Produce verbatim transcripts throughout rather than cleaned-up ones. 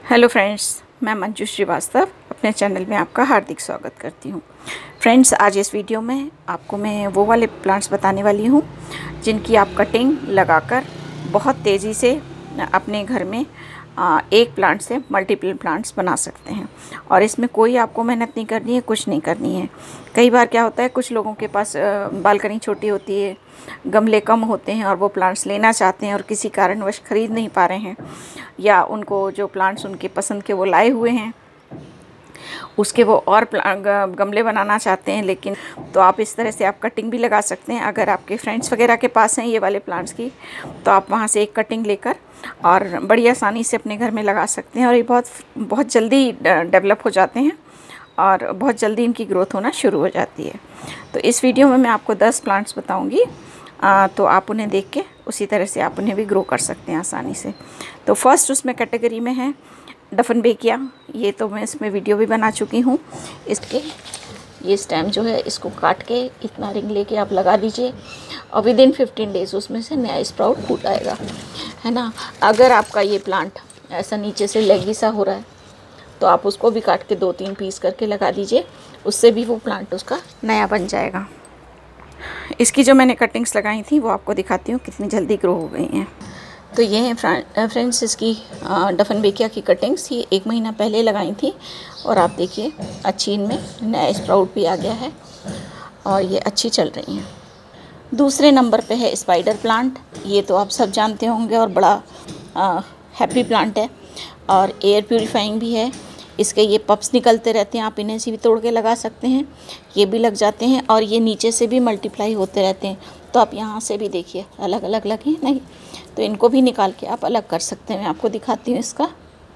Hello friends, मैं मंजू श्रीवास्तव अपने channel में आपका हार्दिक स्वागत करती हूँ। फ्रेंड्स, आज इस वीडियो में आपको मैं वो वाले प्लांट्स बताने वाली हूँ जिनकी आप कटिंग लगाकर बहुत तेज़ी से अपने घर में एक प्लांट से मल्टीपल प्लांट्स बना सकते हैं। और इसमें कोई आपको मेहनत नहीं करनी है, कुछ नहीं करनी है। कई बार क्या होता है, कुछ लोगों के पास बालकनी छोटी होती है, गमले कम होते हैं और वो प्लांट्स लेना चाहते हैं और किसी कारणवश ख़रीद नहीं पा रहे हैं, या उनको जो प्लांट्स उनके पसंद के वो लाए हुए हैं उसके वो और गमले बनाना चाहते हैं। लेकिन तो आप इस तरह से आप कटिंग भी लगा सकते हैं। अगर आपके फ्रेंड्स वगैरह के पास हैं ये वाले प्लांट्स की, तो आप वहाँ से एक कटिंग लेकर और बड़ी आसानी से अपने घर में लगा सकते हैं। और ये बहुत बहुत जल्दी डेवलप हो जाते हैं और बहुत जल्दी इनकी ग्रोथ होना शुरू हो जाती है। तो इस वीडियो में मैं आपको दस प्लांट्स बताऊँगी, तो आप उन्हें देख के उसी तरह से आप उन्हें भी ग्रो कर सकते हैं आसानी से। तो फर्स्ट उसमें कैटेगरी में है डफनबेकिया। ये तो मैं इसमें वीडियो भी बना चुकी हूँ। इसके ये स्टेम जो है इसको काट के इतना रिंग लेके आप लगा दीजिए और विद इन फिफ्टीन डेज़ उसमें से नया स्प्राउट फूट आएगा, है ना। अगर आपका ये प्लांट ऐसा नीचे से लेगी सा हो रहा है तो आप उसको भी काट के दो तीन पीस करके लगा दीजिए, उससे भी वो प्लांट उसका नया बन जाएगा। इसकी जो मैंने कटिंग्स लगाई थी वो आपको दिखाती हूँ कितनी जल्दी ग्रो हो गई हैं। तो ये हैं फ्रेंड्स इसकी डफनबेकिया की कटिंग्स, ये एक महीना पहले लगाई थी और आप देखिए अच्छी इनमें नया स्प्राउट भी आ गया है और ये अच्छी चल रही हैं। दूसरे नंबर पे है स्पाइडर प्लांट। ये तो आप सब जानते होंगे और बड़ा हैप्पी प्लांट है और एयर प्यूरीफाइंग भी है। इसके ये पप्स निकलते रहते हैं, आप इन्हें से भी तोड़ के लगा सकते हैं, ये भी लग जाते हैं और ये नीचे से भी मल्टीप्लाई होते रहते हैं। तो आप यहाँ से भी देखिए अलग अलग लगे नहीं, तो इनको भी निकाल के आप अलग कर सकते हैं। मैं आपको दिखाती हूँ इसका।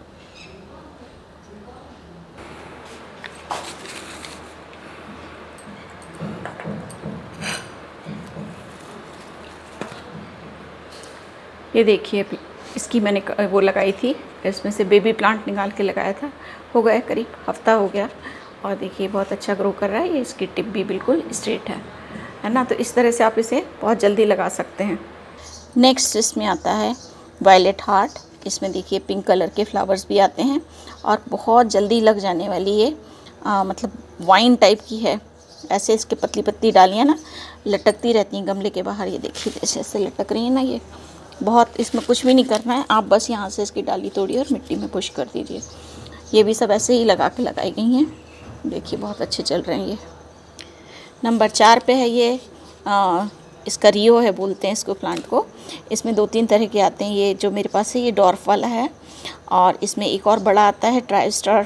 ये देखिए इसकी मैंने वो लगाई थी, इसमें से बेबी प्लांट निकाल के लगाया था, हो गया करीब हफ्ता हो गया और देखिए बहुत अच्छा ग्रो कर रहा है। ये इसकी टिप भी बिल्कुल स्ट्रेट है है ना। तो इस तरह से आप इसे बहुत जल्दी लगा सकते हैं। नेक्स्ट इसमें आता है वायलेट हार्ट। इसमें देखिए पिंक कलर के फ्लावर्स भी आते हैं और बहुत जल्दी लग जाने वाली ये आ, मतलब वाइन टाइप की है। ऐसे इसके पतली पतली डालियाँ ना लटकती रहती हैं गमले के बाहर। ये देखिए जैसे ऐसे लटक रही है ना, ये बहुत, इसमें कुछ भी नहीं करना है, आप बस यहाँ से इसकी डाली तोड़िए और मिट्टी में पुश कर दीजिए। ये भी सब ऐसे ही लगा के लगाई गई हैं। देखिए बहुत अच्छे चल रहे हैं ये। नंबर चार पे है ये आ, इसका रियो है बोलते हैं इसको प्लांट को। इसमें दो तीन तरह के आते हैं। ये जो मेरे पास है ये डॉर्फ वाला है और इसमें एक और बड़ा आता है ट्राई स्टार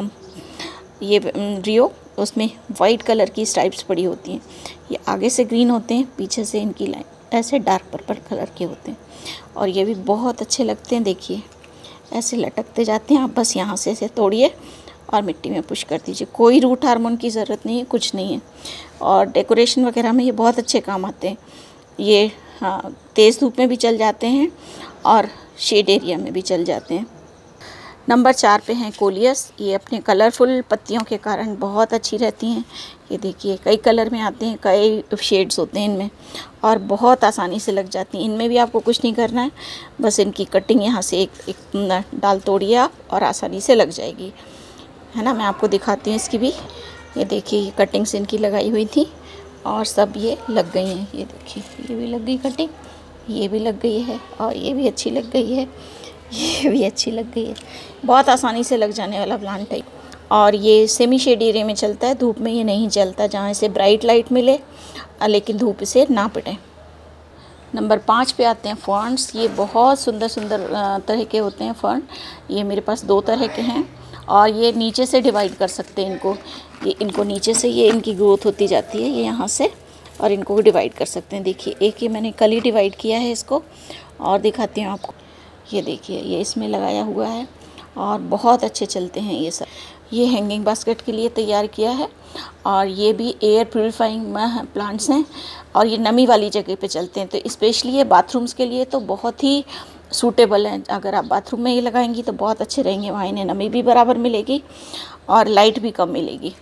ये रियो। उसमें वाइट कलर की स्ट्राइप्स पड़ी होती हैं। ये आगे से ग्रीन होते हैं, पीछे से इनकी लाइन ऐसे डार्क पर्पल कलर के होते हैं और ये भी बहुत अच्छे लगते हैं। देखिए ऐसे लटकते जाते हैं, आप बस यहाँ से ऐसे तोड़िए और मिट्टी में पुश कर दीजिए। कोई रूट हार्मोन की ज़रूरत नहीं है, कुछ नहीं है। और डेकोरेशन वगैरह में ये बहुत अच्छे काम आते हैं। ये हाँ तेज़ धूप में भी चल जाते हैं और शेड एरिया में भी चल जाते हैं। नंबर चार पे हैं कोलियस। ये अपने कलरफुल पत्तियों के कारण बहुत अच्छी रहती हैं। ये देखिए कई कलर में आते हैं, कई शेड्स होते हैं इनमें और बहुत आसानी से लग जाती हैं। इनमें भी आपको कुछ नहीं करना है, बस इनकी कटिंग यहाँ से एक, एक डाल तोड़िए आप और आसानी से लग जाएगी, है ना। मैं आपको दिखाती हूँ इसकी भी। ये देखिए कटिंग्स इनकी लगाई हुई थी और सब ये लग गई हैं। ये देखिए ये भी लग गई कटिंग, ये भी लग गई है और ये भी अच्छी लग गई है, ये भी अच्छी लग गई है। बहुत आसानी से लग जाने वाला प्लांट है और ये सेमी शेड एरिया में चलता है, धूप में ये नहीं चलता, जहाँ इसे ब्राइट लाइट मिले लेकिन धूप इसे ना पड़े। नंबर पाँच पे आते हैं फर्न्स। ये बहुत सुंदर सुंदर तरह के होते हैं फर्न। ये मेरे पास दो तरह के हैं और ये नीचे से डिवाइड कर सकते हैं इनको। ये इनको नीचे से ये इनकी ग्रोथ होती जाती है, ये यहाँ से, और इनको भी डिवाइड कर सकते हैं। देखिए एक ये मैंने कल ही डिवाइड किया है इसको और दिखाती हूँ आपको। ये देखिए ये इसमें लगाया हुआ है और बहुत अच्छे चलते हैं ये सब। ये हैंगिंग बास्केट के लिए तैयार किया है और ये भी एयर प्यूरीफाइंग प्लांट्स हैं और ये नमी वाली जगह पे चलते हैं। तो स्पेशली ये बाथरूम्स के लिए तो बहुत ही सूटेबल हैं। अगर आप बाथरूम में ये लगाएंगी तो बहुत अच्छे रहेंगे, वहाँ इन्हें नमी भी बराबर मिलेगी और लाइट भी कम मिलेगी।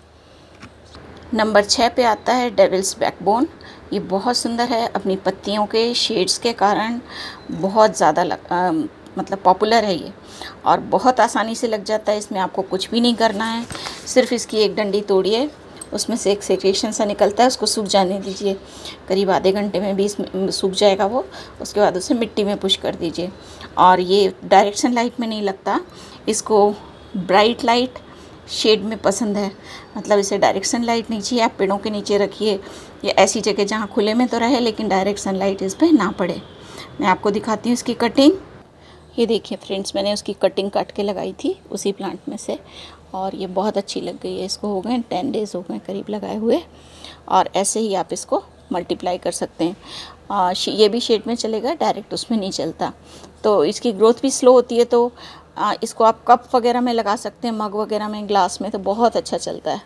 नंबर छः पे आता है डेविल्स बैकबोन। ये बहुत सुंदर है, अपनी पत्तियों के शेड्स के कारण बहुत ज़्यादा मतलब पॉपुलर है ये, और बहुत आसानी से लग जाता है। इसमें आपको कुछ भी नहीं करना है, सिर्फ इसकी एक डंडी तोड़िए, उसमें से एक सेक्रेशन सा निकलता है, उसको सूख जाने दीजिए। करीब आधे घंटे में भी इसमें सूख जाएगा वो। उसके बाद उसे मिट्टी में पुश कर दीजिए। और ये डायरेक्शन लाइट में नहीं लगता, इसको ब्राइट लाइट शेड में पसंद है। मतलब इसे डायरेक्शन लाइट नहीं चाहिए, आप पेड़ों के नीचे रखिए या ऐसी जगह जहाँ खुले में तो रहे लेकिन डायरेक्शन लाइट इस पर ना पड़े। मैं आपको दिखाती हूँ इसकी कटिंग। ये देखिए फ्रेंड्स, मैंने उसकी कटिंग काट के लगाई थी उसी प्लांट में से, और ये बहुत अच्छी लग गई है। इसको हो गए टेन डेज़ हो गए करीब लगाए हुए, और ऐसे ही आप इसको मल्टीप्लाई कर सकते हैं। आ, ये भी शेड में चलेगा, डायरेक्ट उसमें नहीं चलता। तो इसकी ग्रोथ भी स्लो होती है, तो आ, इसको आप कप वगैरह में लगा सकते हैं, मग वगैरह में, ग्लास में, तो बहुत अच्छा चलता है।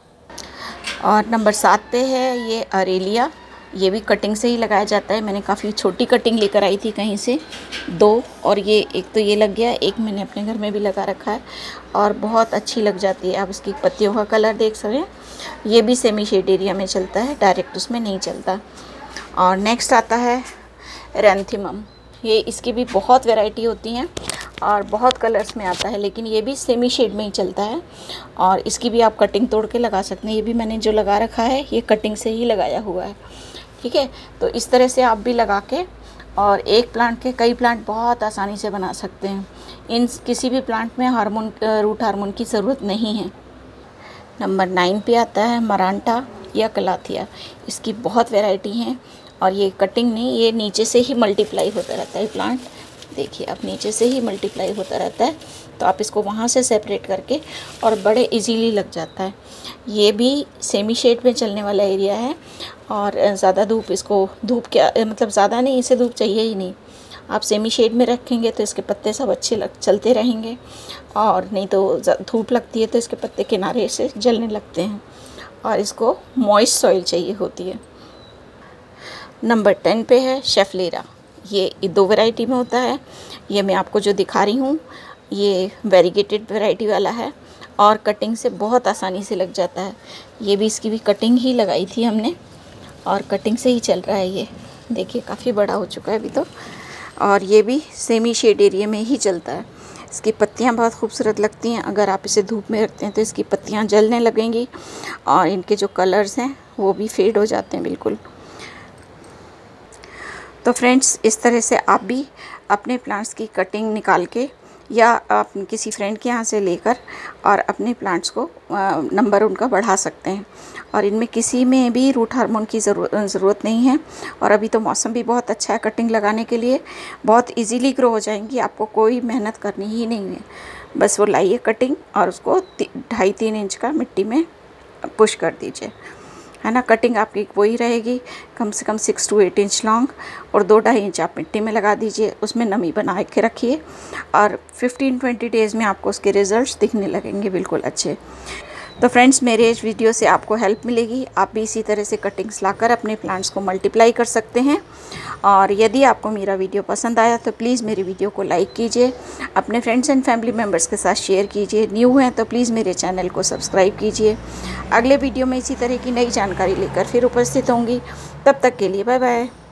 और नंबर सात पे है ये अरेलिया। ये भी कटिंग से ही लगाया जाता है। मैंने काफ़ी छोटी कटिंग लेकर आई थी कहीं से, दो, और ये एक तो ये लग गया, एक मैंने अपने घर में भी लगा रखा है और बहुत अच्छी लग जाती है। आप इसकी पत्तियों का कलर देख सकते हैं। ये भी सेमी शेड एरिया में चलता है, डायरेक्ट उसमें नहीं चलता। और नेक्स्ट आता है एरेंथीमम। ये इसकी भी बहुत वैरायटी होती हैं और बहुत कलर्स में आता है, लेकिन ये भी सेमी शेड में ही चलता है। और इसकी भी आप कटिंग तोड़ के लगा सकते हैं। ये भी मैंने जो लगा रखा है ये कटिंग से ही लगाया हुआ है, ठीक है। तो इस तरह से आप भी लगा के और एक प्लांट के कई प्लांट बहुत आसानी से बना सकते हैं। इन किसी भी प्लांट में हार्मोन, रूट हार्मोन की ज़रूरत नहीं है। नंबर नाइन पे आता है मरांटा या कलाथिया। इसकी बहुत वैरायटी हैं और ये कटिंग नहीं, ये नीचे से ही मल्टीप्लाई होता रहता है प्लांट। देखिए अब नीचे से ही मल्टीप्लाई होता रहता है, तो आप इसको वहाँ से सेपरेट करके और बड़े इजीली लग जाता है। ये भी सेमी शेड में चलने वाला एरिया है और ज़्यादा धूप, इसको धूप क्या मतलब ज़्यादा नहीं, इसे धूप चाहिए ही नहीं। आप सेमी शेड में रखेंगे तो इसके पत्ते सब अच्छे लग चलते रहेंगे, और नहीं तो धूप लगती है तो इसके पत्ते किनारे से जलने लगते हैं, और इसको मॉइस्ट सॉइल चाहिए होती है। नंबर टेन पे है शेफलेरा। ये दो वैरायटी में होता है। ये मैं आपको जो दिखा रही हूँ ये वेरीगेटेड वैरायटी वाला है और कटिंग से बहुत आसानी से लग जाता है। ये भी इसकी भी कटिंग ही लगाई थी हमने और कटिंग से ही चल रहा है। ये देखिए काफ़ी बड़ा हो चुका है अभी तो, और ये भी सेमी शेड एरिया में ही चलता है। इसकी पत्तियाँ बहुत खूबसूरत लगती हैं। अगर आप इसे धूप में रखते हैं तो इसकी पत्तियाँ जलने लगेंगी और इनके जो कलर्स हैं वो भी फेड हो जाते हैं बिल्कुल। तो फ्रेंड्स, इस तरह से आप भी अपने प्लांट्स की कटिंग निकाल के या आप किसी फ्रेंड के यहाँ से लेकर और अपने प्लांट्स को नंबर उनका बढ़ा सकते हैं। और इनमें किसी में भी रूट हार्मोन की ज़रूरत नहीं है। और अभी तो मौसम भी बहुत अच्छा है कटिंग लगाने के लिए, बहुत इजीली ग्रो हो जाएंगी। आपको कोई मेहनत करनी ही नहीं है, बस वो लाइए कटिंग और उसको ढाई तीन इंच का मिट्टी में पुश कर दीजिए, है ना। कटिंग आपकी वही रहेगी, कम से कम six to eight inch long, और दो ढाई इंच आप मिट्टी में लगा दीजिए। उसमें नमी बना के रखिए और फिफ्टीन ट्वेंटी डेज़ में आपको उसके रिज़ल्ट्स दिखने लगेंगे बिल्कुल अच्छे। तो फ्रेंड्स, मेरे इस वीडियो से आपको हेल्प मिलेगी। आप भी इसी तरह से कटिंग्स लाकर अपने प्लांट्स को मल्टीप्लाई कर सकते हैं। और यदि आपको मेरा वीडियो पसंद आया तो प्लीज़ मेरे वीडियो को लाइक कीजिए, अपने फ्रेंड्स एंड फैमिली मेम्बर्स के साथ शेयर कीजिए। न्यू हैं तो प्लीज़ मेरे चैनल को सब्सक्राइब कीजिए। अगले वीडियो में इसी तरह की नई जानकारी लेकर फिर उपस्थित होंगी। तब तक के लिए बाय बाय।